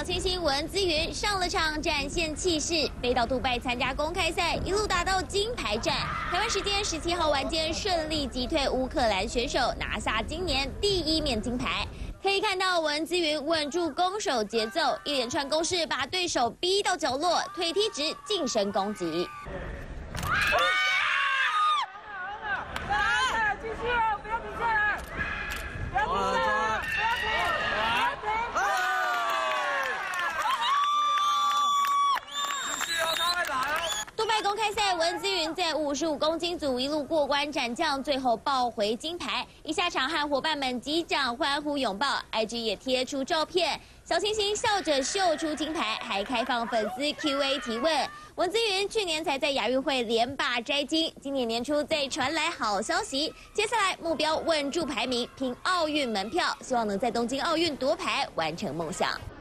新星文姿云上了场，展现气势，飞到杜拜参加公开赛，一路打到金牌战。台湾时间17号晚间顺利击退乌克兰选手，拿下今年第1面金牌。可以看到文姿云稳住攻守节奏，一连串攻势把对手逼到角落，腿踢直近身攻击。 杜拜公开赛，文姿云在55公斤组一路过关斩将，最后抱回金牌。一下场和伙伴们击掌欢呼拥抱 ，IG 也贴出照片，小星星笑着秀出金牌，还开放粉丝 Q&A 提问。文姿云去年才在亚运会连霸摘金，今年年初再传来好消息，接下来目标稳住排名，拼奥运门票，希望能在东京奥运夺牌，完成梦想。